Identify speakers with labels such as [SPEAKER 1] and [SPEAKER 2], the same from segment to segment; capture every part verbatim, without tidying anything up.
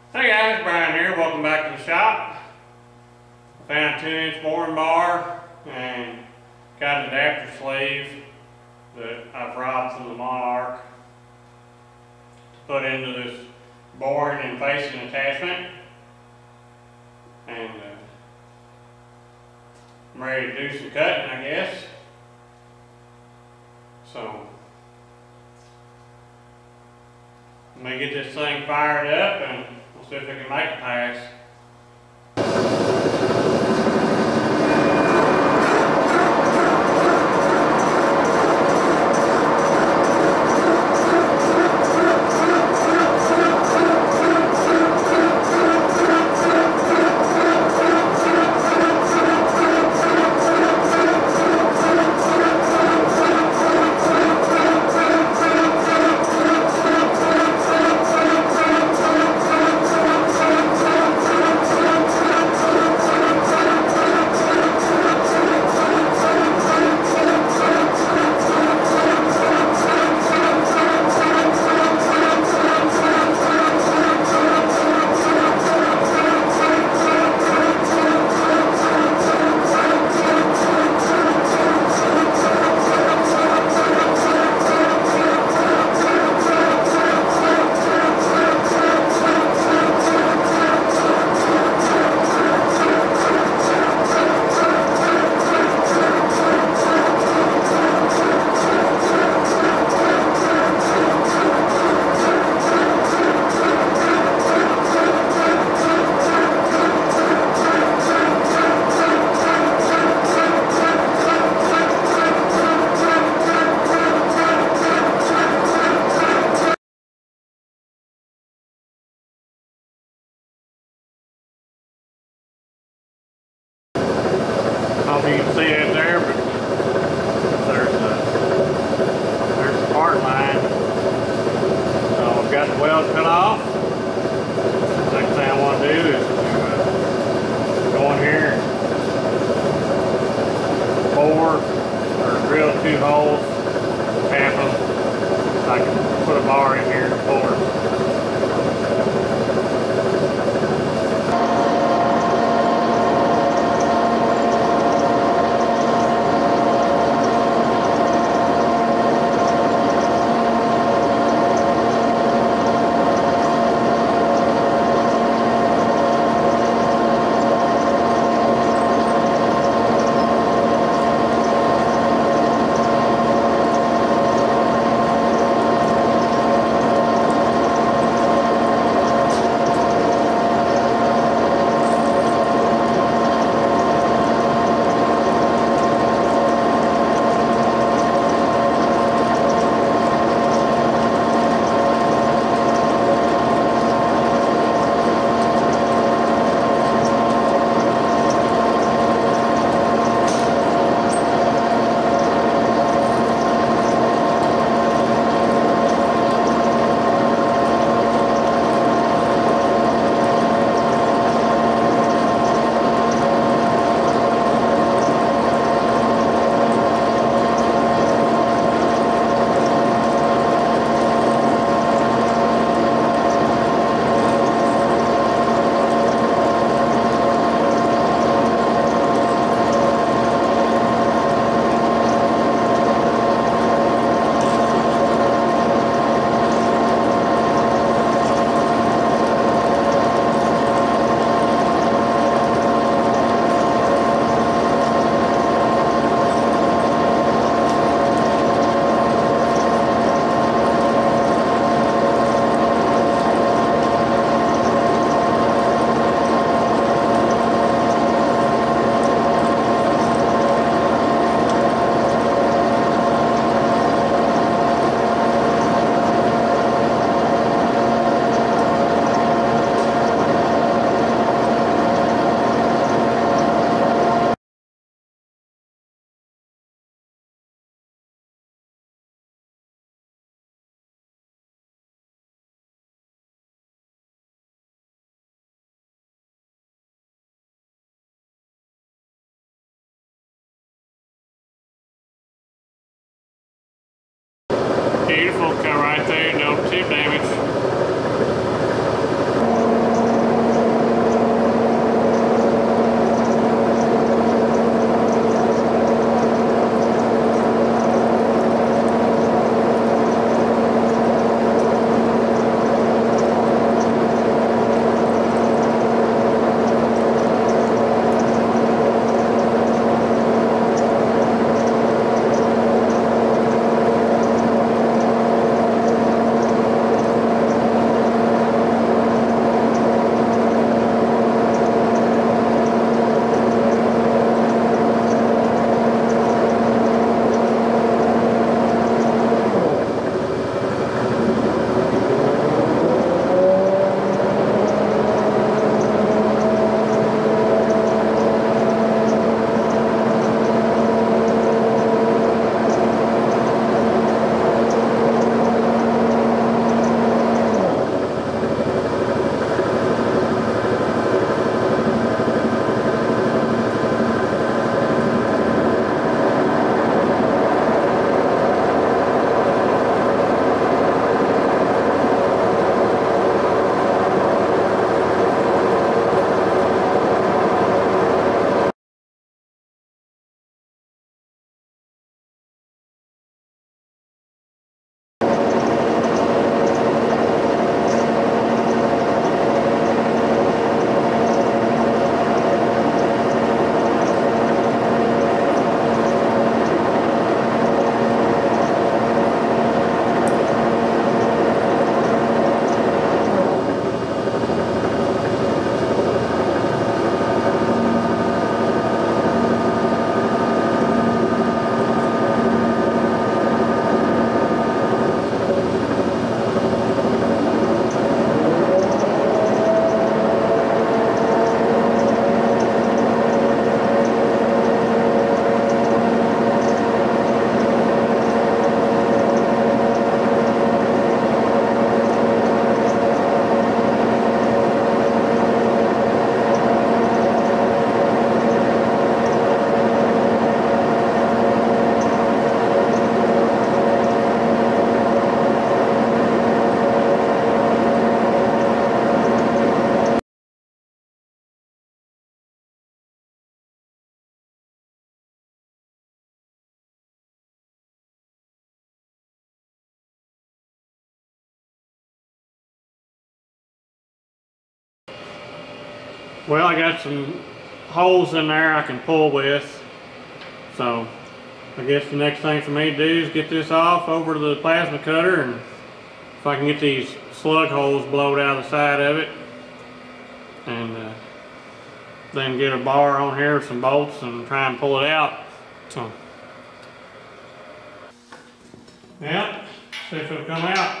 [SPEAKER 1] Hey guys, Brian here. Welcome back to the shop. I found a two inch boring bar and got an adapter sleeve that I've robbed from the Monarch to put into this boring and facing attachment. And uh, I'm ready to do some cutting, I guess. So let me get this thing fired up and we'll see if we can make it pass. I don't know if you can see it there, but there's a, there's the part line. So I've got the weld cut off. The next thing I want to do is to uh, go in here, bore or drill two holes, tap them, so I can put a bar in here and bore. Beautiful, cut right there, no tip damage. Well, I got some holes in there I can pull with, so I guess the next thing for me to do is get this off over to the plasma cutter, and if I can get these slug holes blowed out of the side of it, and uh, then get a bar on here with some bolts and try and pull it out. So, yeah, see if it'll come out.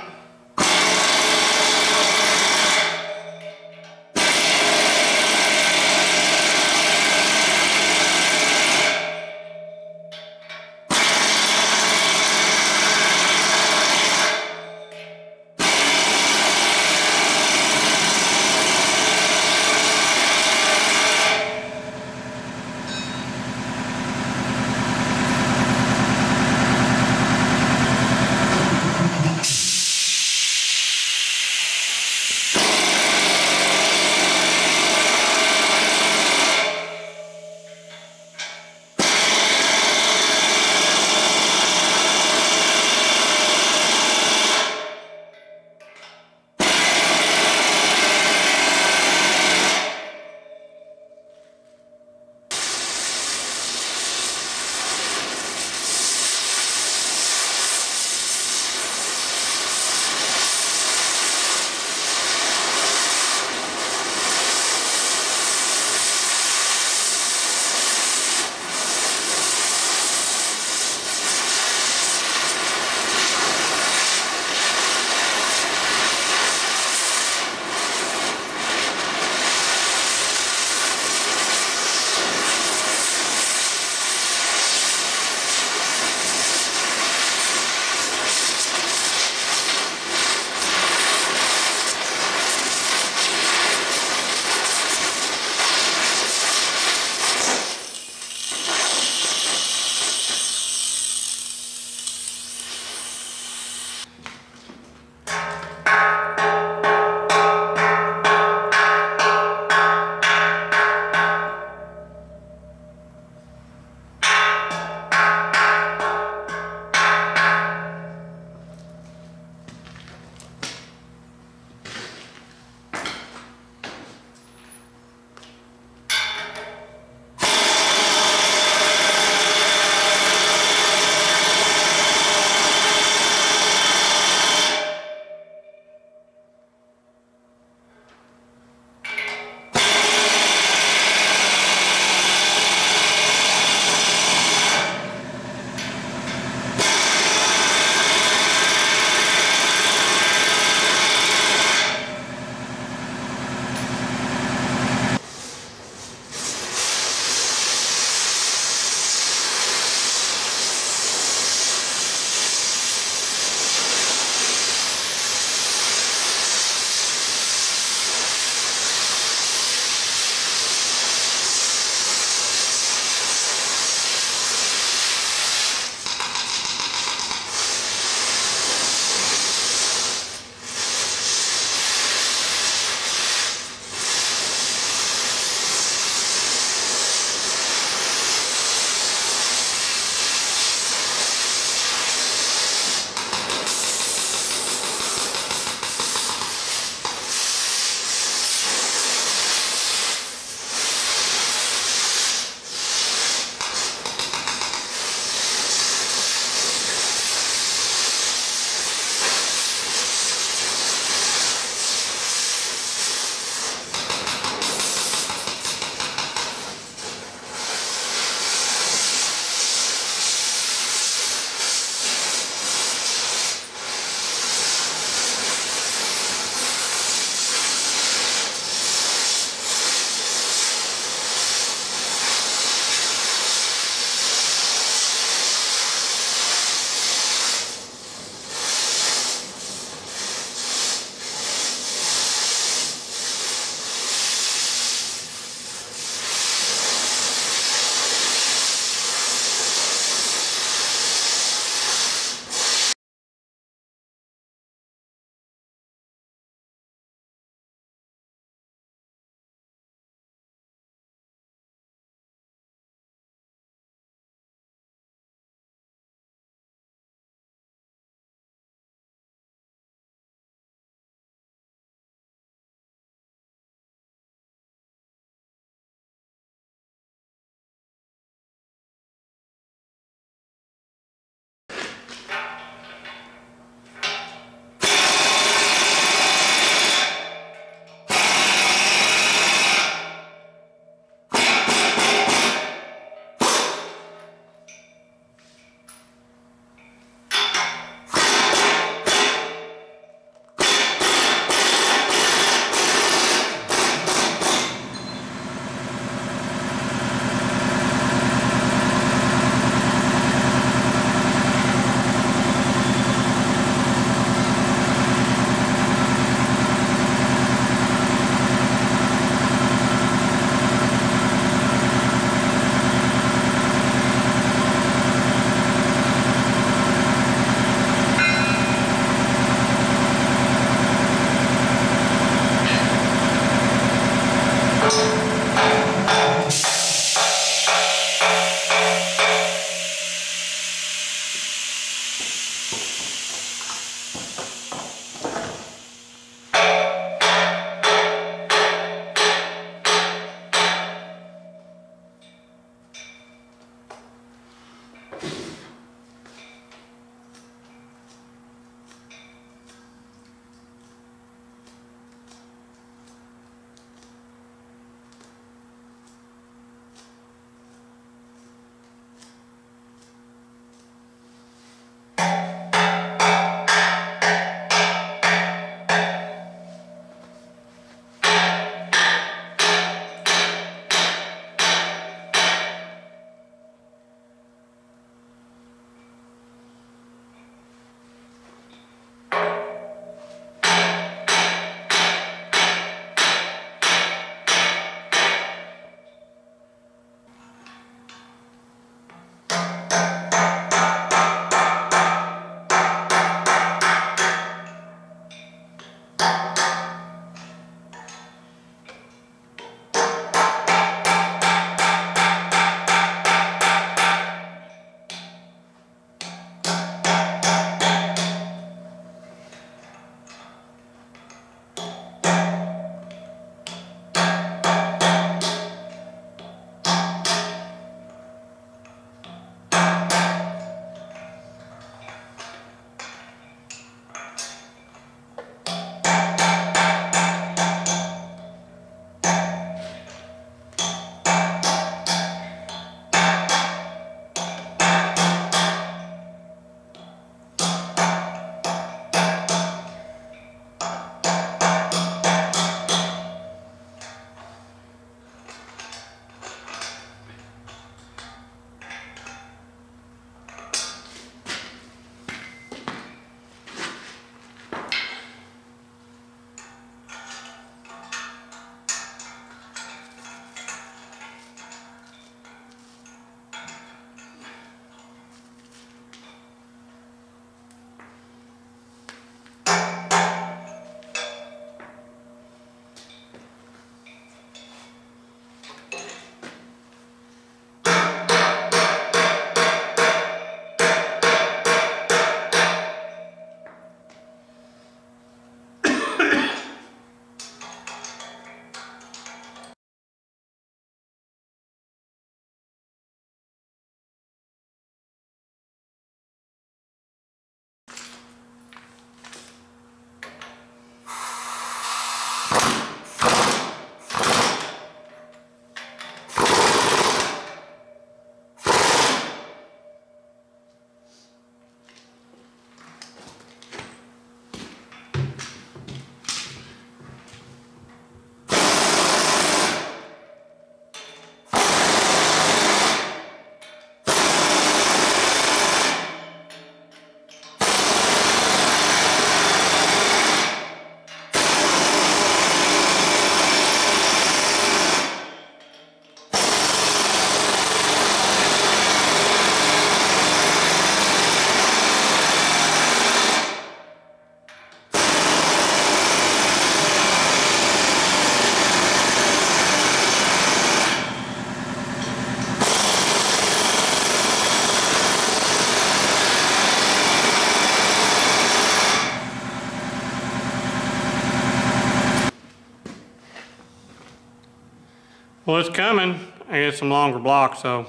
[SPEAKER 1] Well, it's coming. I get some longer blocks, so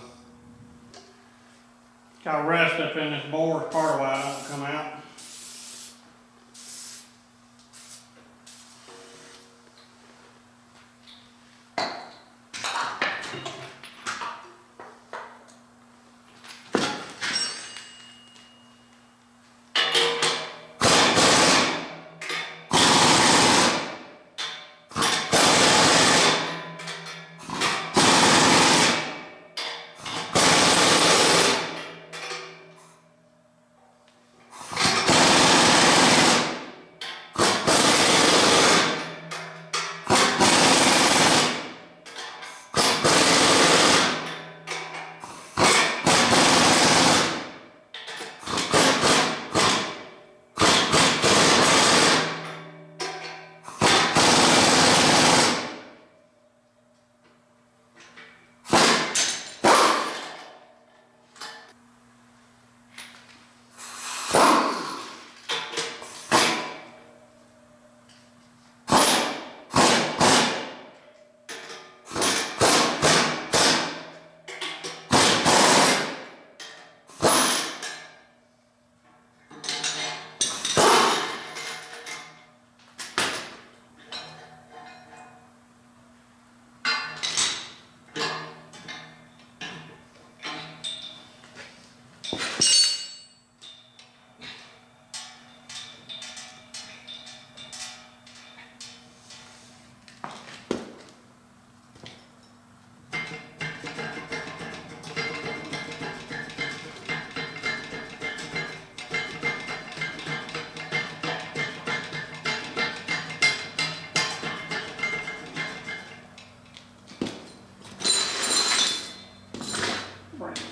[SPEAKER 1] got to rest up in this bore. Part of why I don't come out.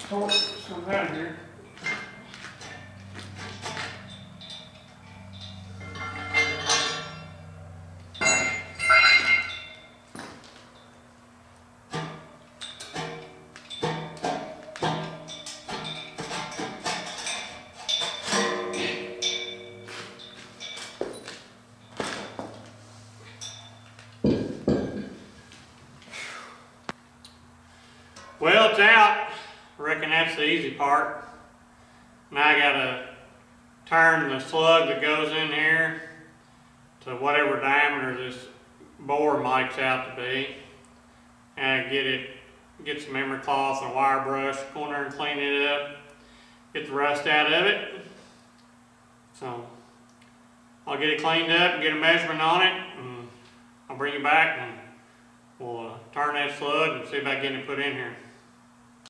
[SPEAKER 1] sort some out here. Well, it's out. I reckon that's the easy part. Now I gotta turn the slug that goes in here to whatever diameter this bore makes out to be, and get it, get some emery cloth and a wire brush, go in there and clean it up, get the rust out of it. So I'll get it cleaned up and get a measurement on it, and I'll bring it back and we'll uh, turn that slug and see about getting it put in here.